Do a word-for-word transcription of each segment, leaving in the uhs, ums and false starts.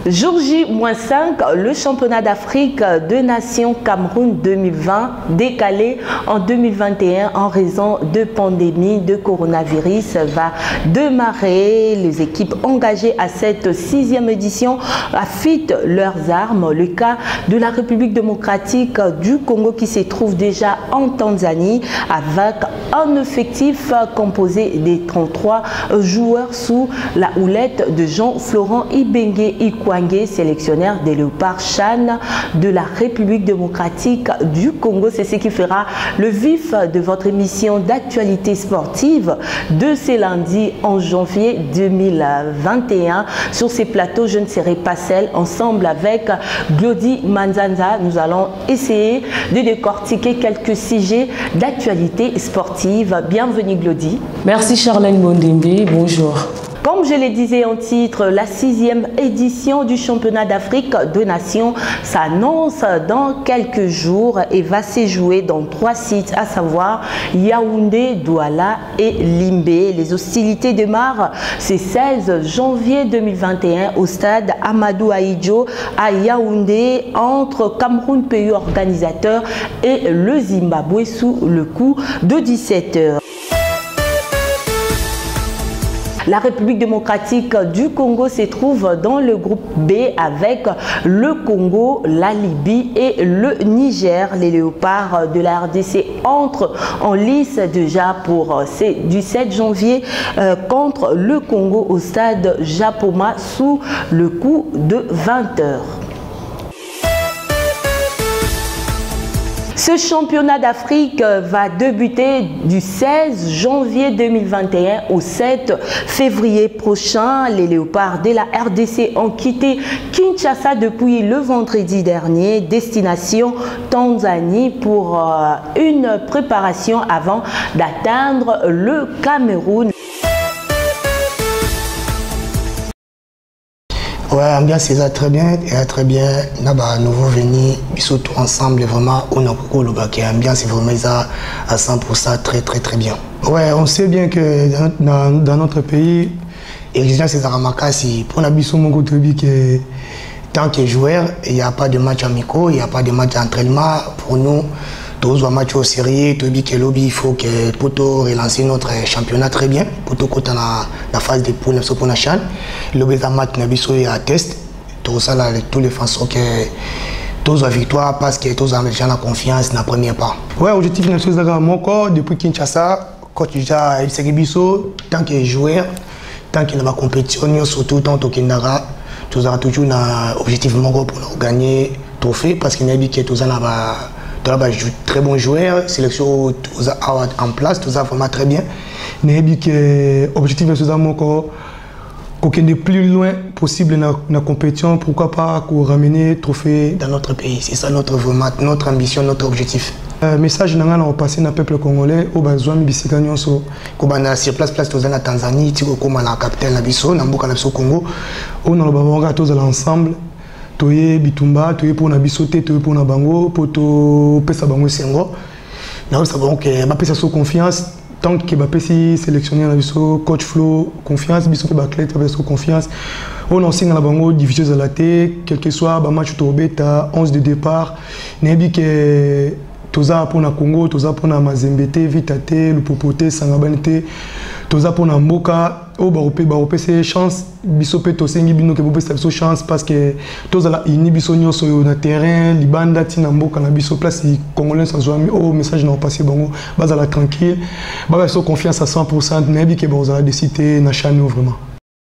Jour J moins cinq, le championnat d'Afrique de Nations Cameroun deux mille vingt décalé en deux mille vingt et un en raison de pandémie de coronavirus va démarrer. Les équipes engagées à cette sixième édition affûtent leurs armes. Le cas de la République démocratique du Congo qui se trouve déjà en Tanzanie avec un effectif composé des trente-trois joueurs sous la houlette de Jean-Florent Ibenge Ikwange, sélectionneur des Léopards Chan de la République démocratique du Congo. C'est ce qui fera le vif de votre émission d'actualité sportive de ce lundi en janvier deux mille vingt et un. Sur ces plateaux, je ne serai pas seule. Ensemble avec Glody Manzanza, nous allons essayer de décortiquer quelques sujets d'actualité sportive. Bienvenue Glody. Merci Charlène Bondembe, bonjour. Comme je le disais en titre, la sixième édition du championnat d'Afrique de Nations s'annonce dans quelques jours et va se jouer dans trois sites, à savoir Yaoundé, Douala et Limbé. Les hostilités démarrent ce seize janvier deux mille vingt et un au stade Amadou Ahidjo à Yaoundé entre Cameroun, pays organisateur, et le Zimbabwe sous le coup de dix-sept heures. La République démocratique du Congo se trouve dans le groupe B avec le Congo, la Libye et le Niger. Les Léopards de la R D C entrent en lice déjà pour du sept janvier euh, contre le Congo au stade Japoma sous le coup de vingt heures. Ce championnat d'Afrique va débuter du seize janvier deux mille vingt et un au sept février prochain. Les Léopards de la R D C ont quitté Kinshasa depuis le vendredi dernier, destination Tanzanie pour euh, une préparation avant d'atteindre le Cameroun. Ouais, ambiance c'est très bien, et très bien. Naba nouveau venu, surtout ensemble vraiment on a beaucoup le bac. Ambiance c'est vraiment ça à cent pour cent très très très bien. Ouais, on sait bien que dans, dans notre pays, l'exigence c'est Zaramakasi. Pour l'habitude mon côté que tant que joueur, il n'y a pas de match amicaux, il n'y a pas de match d'entraînement pour nous. Tous les matchs au sérieux, il faut que pour relancer notre championnat très bien. Pour tout côté dans la phase de poule pour la chaîne. Le match est à test. Tout ça là, tous les façons que tous la victoire parce que tous les gens la confiance dans la première part. Ouais, objectif de la mon corps depuis Kinshasa, quand déjà il s'est biso tant que joueur, tant qu'il y a la compétition, surtout tant que Kindara, tous a toujours un objectif mon corps pour gagner trophée parce qu'il y a dit que tous a très bon joueur, sélection en place, tout ça vraiment très bien. Mais l'objectif de ce moment, c'est de plus loin possible dans la compétition, pourquoi pas ramener le trophée dans notre pays. C'est ça notre, vraiment, notre ambition, notre objectif. Le message que nous passé dans le peuple congolais, au besoin de Bissikagnon, sur place, place dans la Tanzanie, comme la capitale de Congo, on a le ensemble. Toye bitumba toye pour na bisoté toye pour na bango pour to pesa bango sengo na ça bon que ba pesa so confiance tant que ba pesi sélectionner na biso coach Flo confiance biso pe ba clé avec so confiance on en signe na bango division de la té quel que soit ba match to beta onze de départ nebi que toza pour na Congo toza pour na Mazembete Vitate Lupopote Sangabanite toza pour na Mboka au baropé baropé c'est chance biso pe to sengi bino ke bo pesa biso chance parce que toza la ini biso nyonso yo na terrain libanda tina Mboka na biso place congolais sans joie au message na passé bango bazala tranquille ba biso confiance à cent pour cent nebi ke bazala décider na chano vraiment.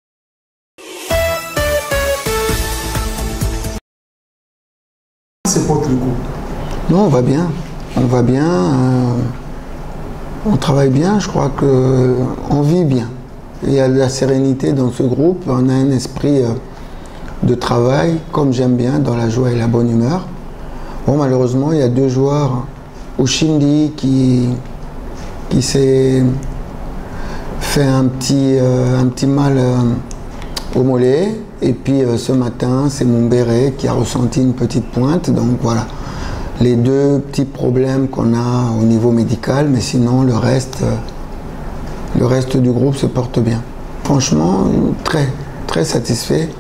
C'est porte le coup. Non, on va bien. On va bien. Euh, on travaille bien. Je crois que on vit bien. Il y a de la sérénité dans ce groupe. On a un esprit euh, de travail, comme j'aime bien, dans la joie et la bonne humeur. Bon, malheureusement, il y a deux joueurs, Ushindi qui, qui s'est fait un petit, euh, un petit mal euh, au mollet. Et puis euh, ce matin, c'est Mumbere qui a ressenti une petite pointe. Donc voilà, les deux petits problèmes qu'on a au niveau médical. Mais sinon, le reste, euh, le reste du groupe se porte bien. Franchement, très, très satisfait.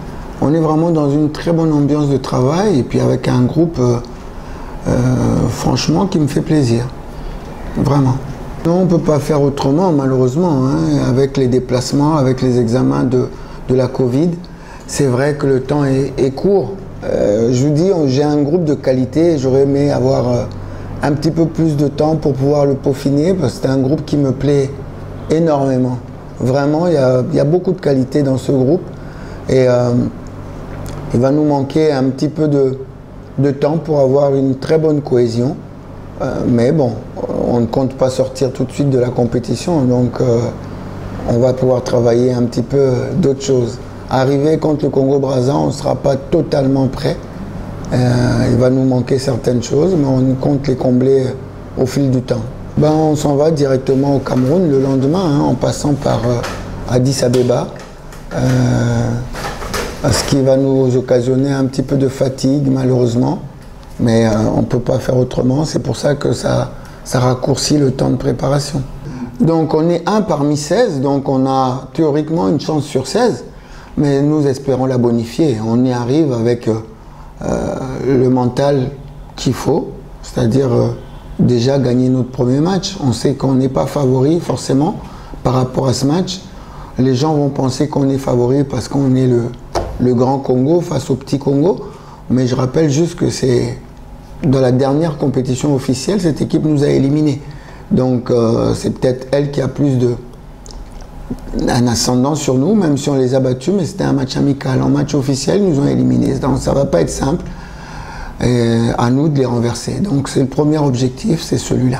on est vraiment dans une très bonne ambiance de travail et puis avec un groupe euh, euh, franchement qui me fait plaisir, vraiment. Non, on ne peut pas faire autrement malheureusement, hein, avec les déplacements, avec les examens de, de la Covid. C'est vrai que le temps est, est court. Euh, je vous dis, j'ai un groupe de qualité, j'aurais aimé avoir euh, un petit peu plus de temps pour pouvoir le peaufiner parce que c'est un groupe qui me plaît énormément. Vraiment, il y a, il y a beaucoup de qualité dans ce groupe et euh, il va nous manquer un petit peu de, de temps pour avoir une très bonne cohésion. Euh, mais bon, on ne compte pas sortir tout de suite de la compétition, donc euh, on va pouvoir travailler un petit peu d'autres choses. Arriver contre le Congo-Brazza, on ne sera pas totalement prêt. Euh, il va nous manquer certaines choses, mais on compte les combler au fil du temps. Ben, on s'en va directement au Cameroun le lendemain, hein, en passant par euh, Addis Abeba. Euh, ce qui va nous occasionner un petit peu de fatigue malheureusement, mais euh, on ne peut pas faire autrement, c'est pour ça que ça, ça raccourcit le temps de préparation. Donc on est un parmi seize, donc on a théoriquement une chance sur seize, mais nous espérons la bonifier. On y arrive avec euh, le mental qu'il faut, c'est-à-dire euh, déjà gagner notre premier match. On sait qu'on n'est pas favori forcément par rapport à ce match. Les gens vont penser qu'on est favori parce qu'on est le, le grand Congo face au petit Congo. Mais je rappelle juste que c'est dans la dernière compétition officielle, cette équipe nous a éliminés. Donc euh, c'est peut-être elle qui a plus de un ascendant sur nous, même si on les a battus, mais c'était un match amical. En match officiel, ils nous ont éliminés. Donc ça ne va pas être simple. Et à nous de les renverser. Donc c'est le premier objectif, c'est celui-là.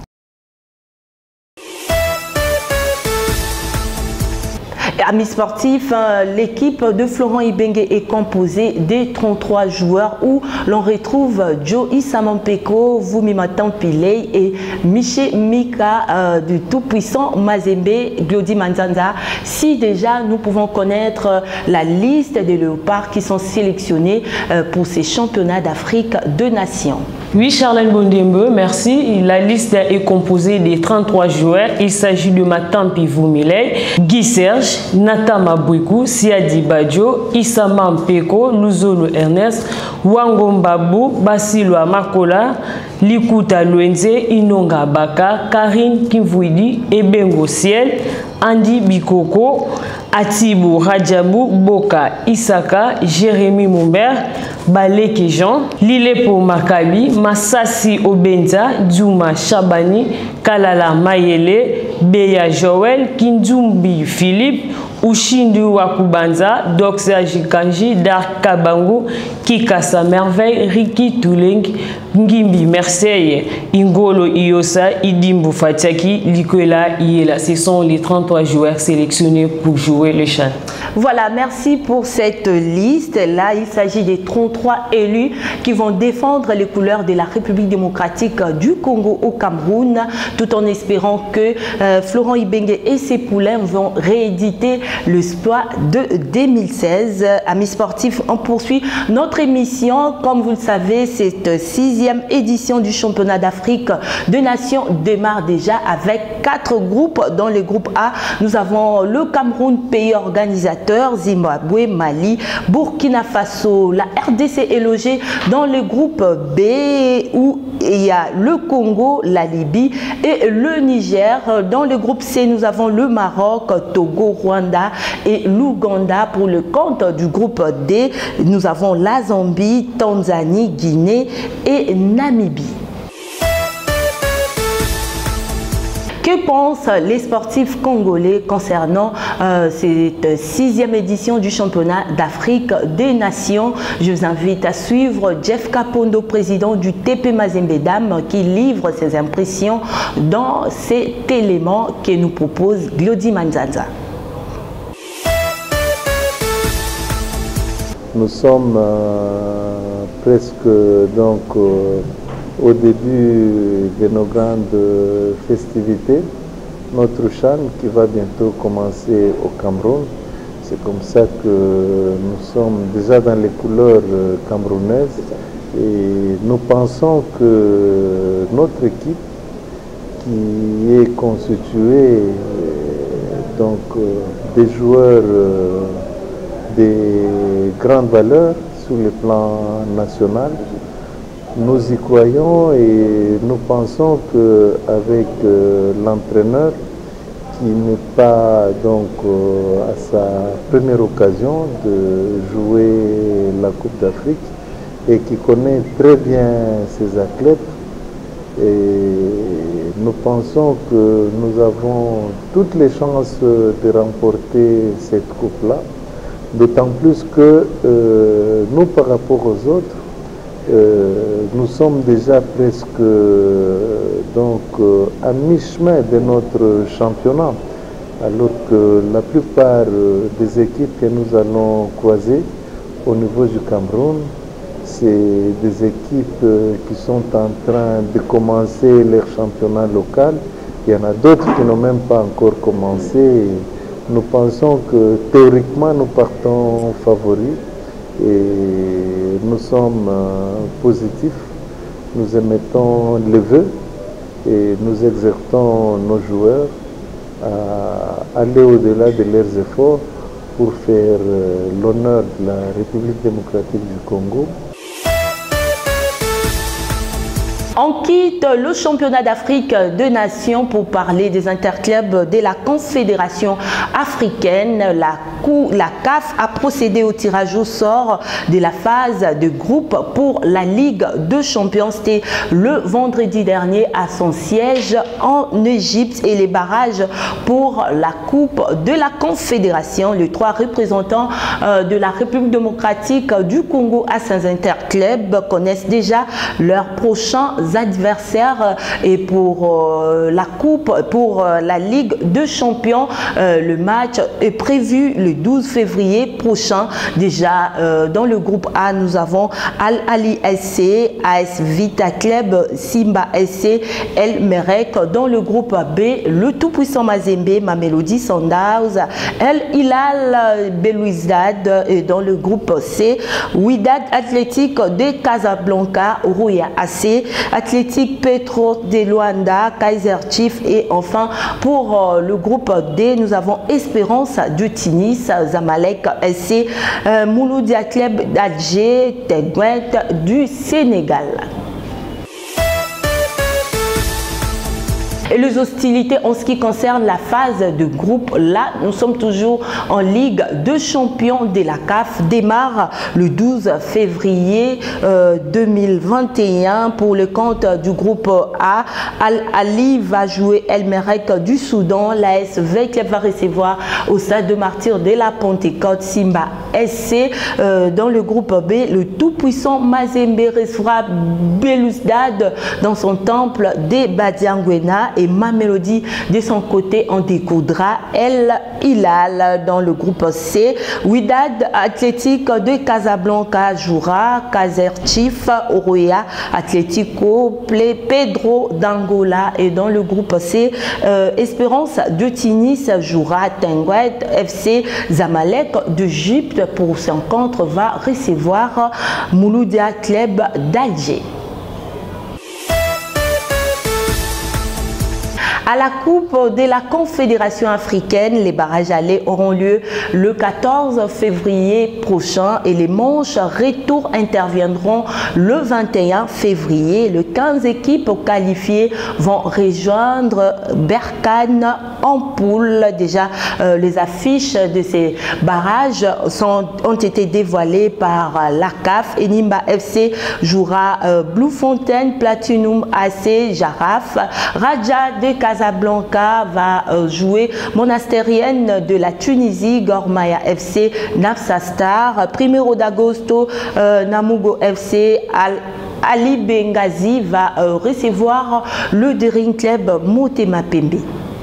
Amis sportifs, l'équipe de Florent Ibenge est composée de trente-trois joueurs où l'on retrouve Joe Isamampeko, Vumimatan Pilei et Miché Mika euh, du tout-puissant Mazembe, Glody Manzanza. Si déjà nous pouvons connaître la liste des léopards qui sont sélectionnés euh, pour ces championnats d'Afrique de Nations. Oui, Charlène Bondembe, merci. La liste est composée de trente-trois joueurs. Il s'agit de Matampi Vumilei, Guy Serge, Nata Mabouikou, Siadi Badjo, Issama Mpeko, Luzolo Ernest, Wangombabu, Basilo Makola, Likuta Luenze, Inonga Baka, Karine Kimvuidi, Ebengo Ciel, Andy Bikoko, Atibu Radjabou, Boka Isaka, Jérémy Moumer, Baleke Jean, Lilepo Makabi, Massassi Obenza, Djouma Chabani, Kalala Mayele, Beya Joël, Kinzumbi Philippe, Ushindu Wakubanza, Doxa Jikanji, Dark Kabangu, Kikasa Merveille, Riki Tuleng, Ngimbi Merseille, Ingolo Iosa, Idimbu Fatiaki, Likoela Iela. Ce sont les trente-trois joueurs sélectionnés pour jouer le chan. Voilà, merci pour cette liste. Là, il s'agit des trente-trois élus qui vont défendre les couleurs de la République démocratique du Congo au Cameroun, tout en espérant que euh, Florent Ibenge et ses poulains vont rééditer le S P O A de deux mille seize. Amis sportifs, on poursuit notre émission. Comme vous le savez, cette sixième édition du championnat d'Afrique de Nations démarre déjà avec quatre groupes. Dans le groupe A, nous avons le Cameroun, pays organisateur, Zimbabwe, Mali, Burkina Faso. La R D C est logée dans le groupe B où il y a le Congo, la Libye et le Niger. Dans le groupe C, nous avons le Maroc, Togo, Rwanda et l'Ouganda. Pour le compte du groupe D, nous avons la Zambie, Tanzanie, Guinée et Namibie. Que pensent les sportifs congolais concernant euh, cette sixième édition du championnat d'Afrique des Nations? Je vous invite à suivre Jeff Kapondo, président du T P Mazembe Dam, qui livre ses impressions dans cet élément que nous propose Glody Manzanza. Nous sommes euh, presque donc euh, au début de nos grandes festivités, notre chan qui va bientôt commencer au Cameroun. C'est comme ça que nous sommes déjà dans les couleurs camerounaises et nous pensons que notre équipe qui est constituée donc des joueurs des grandes valeurs sur le plan national. Nous y croyons et nous pensons qu'avec euh, l'entraîneur qui n'est pas donc euh, à sa première occasion de jouer la Coupe d'Afrique et qui connaît très bien ses athlètes, et nous pensons que nous avons toutes les chances de remporter cette coupe-là, d'autant plus que euh, nous, par rapport aux autres, euh, nous sommes déjà presque euh, donc euh, à mi-chemin de notre championnat, alors que la plupart euh, des équipes que nous allons croiser au niveau du Cameroun, c'est des équipes qui sont en train de commencer leur championnat local. Il y en a d'autres qui n'ont même pas encore commencé. Nous pensons que théoriquement, nous partons favoris et nous sommes positifs. Nous émettons les vœux et nous exhortons nos joueurs à aller au-delà de leurs efforts pour faire l'honneur de la République démocratique du Congo. On quitte le championnat d'Afrique de nations pour parler des interclubs de la Confédération africaine. La, la C A F a procédé au tirage au sort de la phase de groupe pour la Ligue de champions. C'était le vendredi dernier à son siège en Égypte, et les barrages pour la Coupe de la Confédération. Les trois représentants euh, de la République démocratique du Congo à ces interclubs connaissent déjà leurs prochains adversaires, et pour euh, la coupe, pour euh, la Ligue de champions, euh, le match est prévu le douze février prochain. Déjà euh, dans le groupe A, nous avons Al Ali S C, A S Vita Club, Simba S C, El Merek. Dans le groupe B, le tout-puissant Mazembe, Mamelodi Sundowns, El Hilal Belouizdad. Et dans le groupe C, Wydad Athletic de Casablanca, Rouya A C, Athletic Petro de Luanda, Kaiser Chiefs. Et enfin pour euh, le groupe D, nous avons Espérance de Tunis, Zamalek S C, euh, Mouloudia Club d'Alger, Teguet du Sénégal. Et les hostilités en ce qui concerne la phase de groupe, là, nous sommes toujours en Ligue de champions de la C A F, démarre le douze février euh, deux mille vingt et un pour le compte du groupe A. Al Ali va jouer El Merek du Soudan, l'A S V Club va recevoir au Stade de Martyrs de la Pentecôte, Simba S C. Euh, dans le groupe B, le tout-puissant Mazembe recevra Belouizdad dans son temple de Badiangwena, et Mamelodi de son côté en découdra El Hilal. Dans le groupe C, Wydad Athletic de Casablanca jouera Kaiser Chiefs, Oroya Atlético, Pedro d'Angola. Et dans le groupe C, euh, Espérance de Tunis jouera Teguet F C. Zamalek d'Égypte pour son contre va recevoir Mouloudia Club d'Alger. À la Coupe de la Confédération africaine, les barrages allés auront lieu le quatorze février prochain et les manches retour interviendront le vingt et un février. Les quinze équipes qualifiées vont rejoindre Berkane en poule. Déjà, euh, les affiches de ces barrages sont, ont été dévoilées par la C A F. Enimba F C jouera euh, Bluefontaine, Platinum A C, Jaraf. Raja de Casablanca va euh, jouer Monastérienne de la Tunisie, Gormaya F C, Nafsa Star. Primero d'Agosto, euh, Namugo F C, Al Ali Benghazi va euh, recevoir le Daring Club Motema Pembe.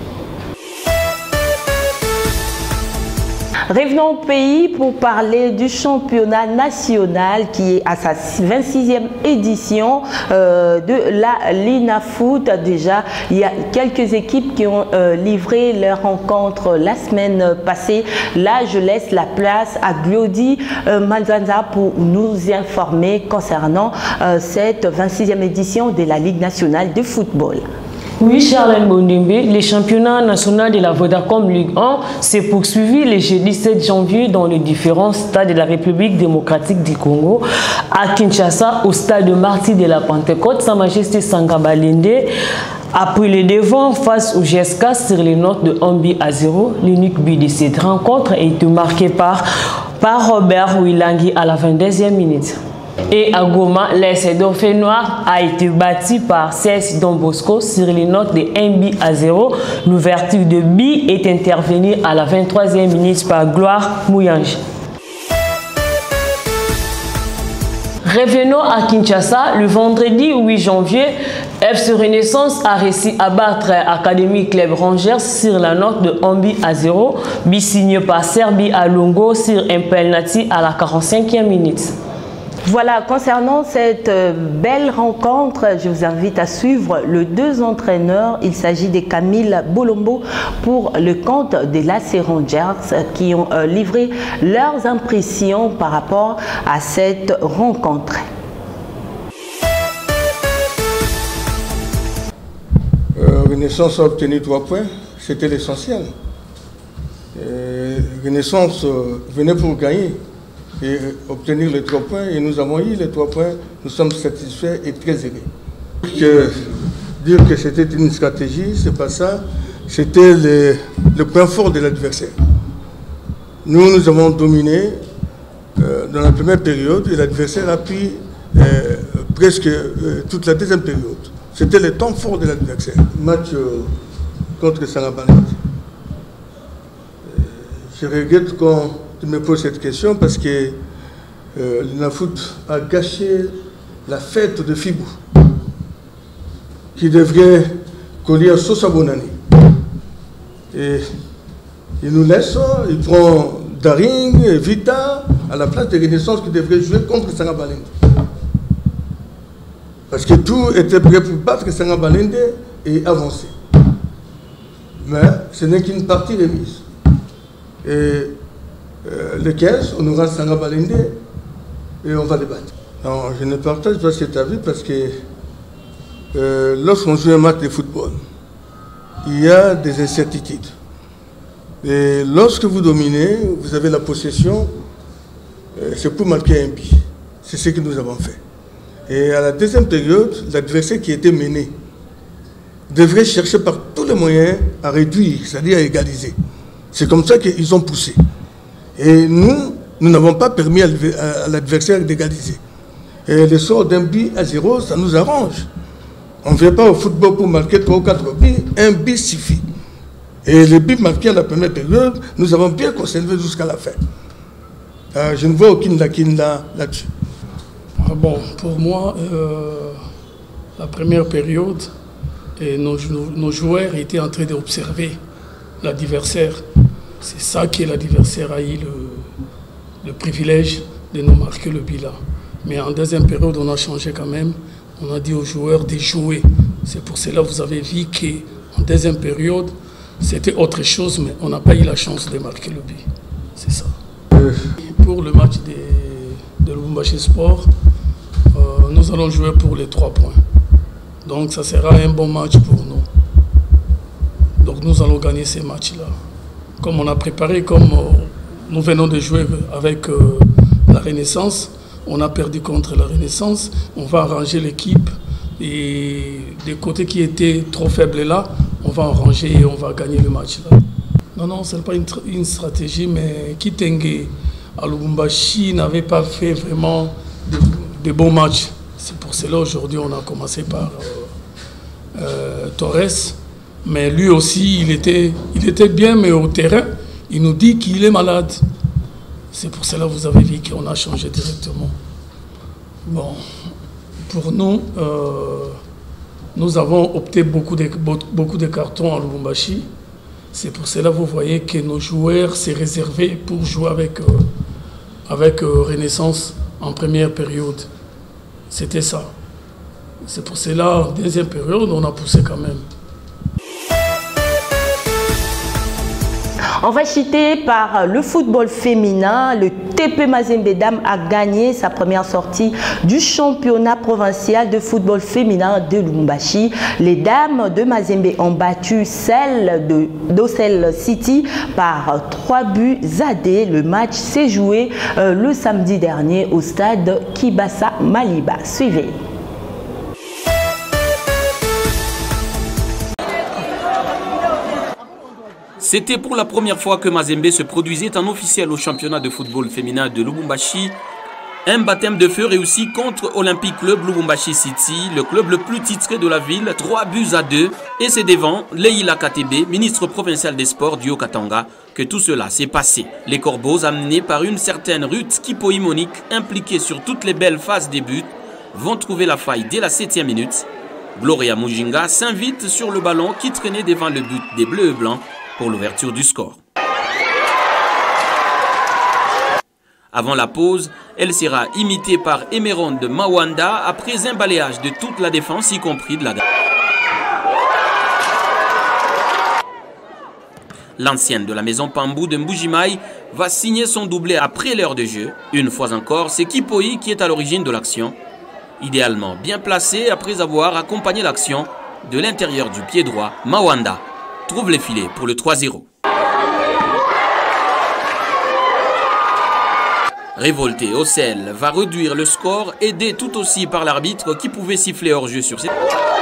Revenons au pays pour parler du championnat national qui est à sa vingt-sixième édition euh, de la Linafoot. Déjà, il y a quelques équipes qui ont euh, livré leur rencontre la semaine passée. Là, je laisse la place à Glody euh, Manzanza pour nous informer concernant euh, cette vingt-sixième édition de la Ligue nationale de football. Oui, Charles Mbondembe, les championnats nationaux de la Vodacom Ligue un s'est poursuivi le jeudi sept janvier dans les différents stades de la République démocratique du Congo. À Kinshasa, au stade de Martyrs de la Pentecôte, Sa Majesté Sanga Balende a pris le devant face au G S K sur les notes de un but à zéro. L'unique but de cette rencontre a été marqué par, par Robert Wilangi à la vingt-deuxième minute. Et à Goma, l'A S Dauphin Noir a été battu par C S Don Bosco sur les notes de un but à zéro. L'ouverture de but est intervenue à la vingt-troisième minute par Gloire Mouyange. Revenons à Kinshasa, le vendredi huit janvier, F C Renaissance a réussi à battre Académie Club Rangers sur la note de un but à zéro, but signé par Serbi Alongo sur un penalty à la quarante-cinquième minute. Voilà, concernant cette belle rencontre, je vous invite à suivre les deux entraîneurs. Il s'agit de Camille Bolombo pour le compte de l'A C Rangers qui ont livré leurs impressions par rapport à cette rencontre. Euh, Renaissance a obtenu trois points, c'était l'essentiel. Renaissance euh, venait pour gagner et obtenir les trois points, et nous avons eu les trois points, nous sommes satisfaits et très heureux. Que, dire que c'était une stratégie, c'est pas ça, c'était le, le point fort de l'adversaire. Nous, nous avons dominé euh, dans la première période et l'adversaire a pris euh, presque euh, toute la deuxième période. C'était le temps fort de l'adversaire. Match euh, contre Sanga-Balende. Je regrette qu'on tu me poses cette question parce que euh, l'Inafoot a gâché la fête de Fibou qui devrait coller à Sosa Bonani. Et il nous laisse, il prend Daring et Vita à la place de Renaissance qui devrait jouer contre Sanga-Balende. Parce que tout était prêt pour battre Sanga-Balende et avancer. Mais ce n'est qu'une partie remise. Et Euh, le quinze, on aura Sanga-Balende et on va les battre. Non, je ne partage pas cet avis parce que euh, lorsqu'on joue un match de football, il y a des incertitudes. Et lorsque vous dominez, vous avez la possession, euh, c'est pour marquer un but. C'est ce que nous avons fait. Et à la deuxième période, l'adversaire qui était mené devrait chercher par tous les moyens à réduire, c'est-à-dire à égaliser. C'est comme ça qu'ils ont poussé. Et nous, nous n'avons pas permis à l'adversaire d'égaliser. Et le sort d'un but à zéro, ça nous arrange. On ne vient pas au football pour marquer trois ou quatre buts, un but suffit. Et le but marqué à la première période, nous avons bien conservé jusqu'à la fin. Euh, je ne vois aucune lacune là-dessus. Ah bon, pour moi, euh, la première période, et nos, nos joueurs étaient en train d'observer l'adversaire. C'est ça que l'adversaire a eu le, le privilège de nous marquer le bilan. Mais en deuxième période, on a changé quand même. On a dit aux joueurs de jouer. C'est pour cela que vous avez vu qu'en deuxième période, c'était autre chose, mais on n'a pas eu la chance de marquer le but. C'est ça. Euh. Pour le match de, de Lubumbashi Sport, euh, nous allons jouer pour les trois points. Donc ça sera un bon match pour nous. Donc nous allons gagner ces matchs-là. Comme on a préparé, comme euh, nous venons de jouer avec euh, la Renaissance, on a perdu contre la Renaissance, on va arranger l'équipe et des côtés qui étaient trop faibles là, on va arranger et on va gagner le match là. Non, non, ce n'est pas une, une stratégie, mais Kitenge à Lubumbashi n'avait pas fait vraiment de, de bons matchs. C'est pour cela aujourd'hui on a commencé par euh, euh, Torres. Mais lui aussi, il était, il était bien, mais au terrain, il nous dit qu'il est malade. C'est pour cela que vous avez vu qu'on a changé directement. Bon, pour nous, euh, nous avons opté beaucoup de, beaucoup de cartons à Lubumbashi. C'est pour cela que vous voyez que nos joueurs s'est réservé pour jouer avec, euh, avec euh, Renaissance en première période. C'était ça. C'est pour cela, en deuxième période, on a poussé quand même. On va chuter par le football féminin. Le T P Mazembe Dames a gagné sa première sortie du championnat provincial de football féminin de Lubumbashi. Les dames de Mazembe ont battu celles de d'Ocel City par trois buts à deux. Le match s'est joué euh, le samedi dernier au stade Kibasa Maliba. Suivez. C'était pour la première fois que Mazembe se produisait en officiel au championnat de football féminin de Lubumbashi. Un baptême de feu réussi contre Olympique Club Lubumbashi City, le club le plus titré de la ville, trois buts à deux. Et c'est devant Leila Katebe, ministre provincial des Sports du Haut-Katanga, que tout cela s'est passé. Les Corbeaux, amenés par une certaine Ruth Kipoï Monique, impliquée sur toutes les belles phases des buts, vont trouver la faille dès la septième minute. Gloria Mujinga s'invite sur le ballon qui traînait devant le but des Bleus et Blancs pour l'ouverture du score. Avant la pause, elle sera imitée par Emeraude Mawanda après un balayage de toute la défense, y compris de la garde. L'ancienne de la maison Pambou de Mbujimaï va signer son doublé après l'heure de jeu. Une fois encore, c'est Kipoï qui est à l'origine de l'action. Idéalement bien placé après avoir accompagné l'action de l'intérieur du pied droit, Mawanda trouve les filets pour le trois zéro. Révolté, Ocel va réduire le score, aidé tout aussi par l'arbitre qui pouvait siffler hors jeu sur cette...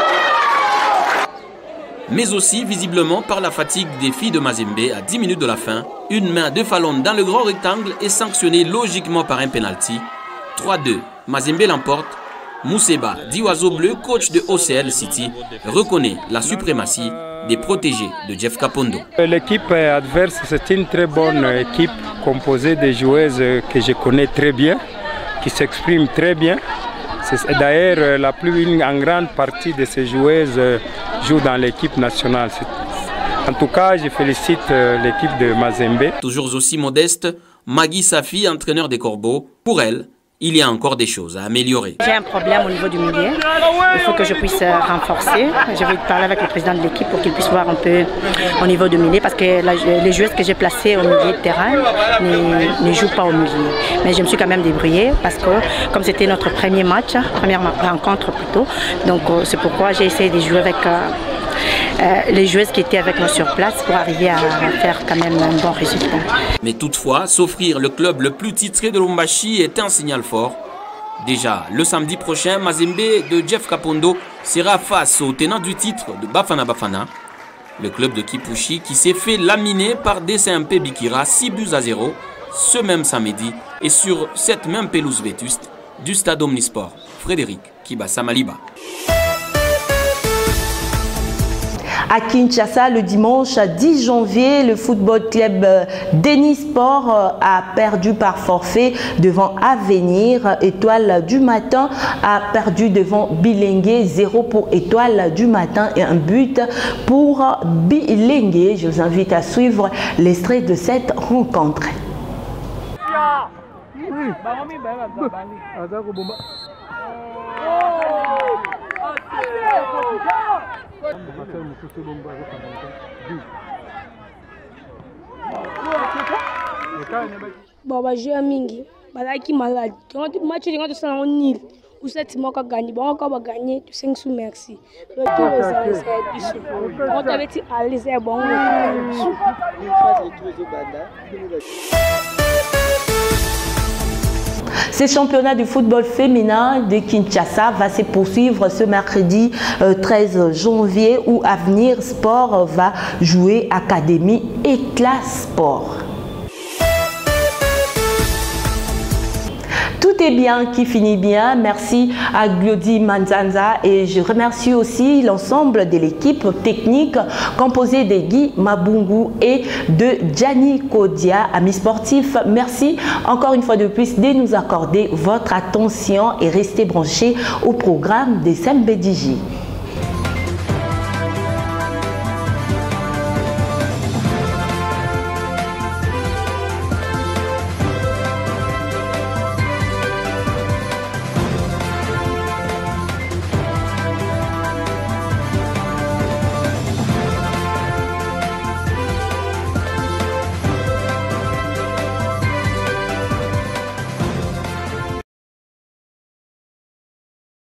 Mais aussi visiblement par la fatigue des filles de Mazembe à dix minutes de la fin. Une main de Fallon dans le grand rectangle est sanctionnée logiquement par un penalty. trois deux, Mazembe l'emporte. Mousseba Diwazo Bleu, coach de O C L City, reconnaît la suprématie des protégés de Jeff Kapondo. L'équipe adverse, c'est une très bonne équipe composée de joueuses que je connais très bien, qui s'expriment très bien. D'ailleurs, la plus une, en grande partie de ces joueuses jouent dans l'équipe nationale. En tout cas, je félicite l'équipe de Mazembe. Toujours aussi modeste, Magui Safi, entraîneur des Corbeaux, pour elle, il y a encore des choses à améliorer. J'ai un problème au niveau du milieu. Il faut que je puisse renforcer. Je vais parler avec le président de l'équipe pour qu'il puisse voir un peu au niveau du milieu parce que la, les joueuses que j'ai placées au milieu de terrain ne, ne jouent pas au milieu. Mais je me suis quand même débrouillée parce que comme c'était notre premier match, première rencontre plutôt, donc c'est pourquoi j'ai essayé de jouer avec euh, euh, les joueuses qui étaient avec nous sur place pour arriver à faire quand même un bon résultat. Mais toutefois, s'offrir le club le plus titré de Lubumbashi est un signal fort. Déjà, le samedi prochain, Mazembe de Jeff Kapondo sera face au tenant du titre de Bafana Bafana, le club de Kipushi qui s'est fait laminer par D C M P Bikira six buts à zéro ce même samedi et sur cette même pelouse vétuste du stade Omnisport. Frédéric Kibasa Maliba. À Kinshasa, le dimanche dix janvier, le football club Denis Sport a perdu par forfait devant Avenir. Étoile du Matin a perdu devant Bilengue, zéro pour Étoile du Matin et un but pour Bilengue. Je vous invite à suivre l'extrait de cette rencontre. Bon, bah, j'ai un mingi. Bah, là, qui est malade. Match, tu as ça en nil. Ou ça, tu m'as gagné. Bon, encore, va gagner. Tu sais, sous merci. Le tour, c'est on t'avait dit, allez, c'est bon. Ce championnat du football féminin de Kinshasa va se poursuivre ce mercredi euh, treize janvier où Avenir Sport va jouer Académie Éclat Sport. Tout est bien qui finit bien. Merci à Glody Manzanza et je remercie aussi l'ensemble de l'équipe technique composée de Guy Mabungu et de Gianni Kodia. Amis sportifs, merci encore une fois de plus de nous accorder votre attention et restez branchés au programme des S M B D J.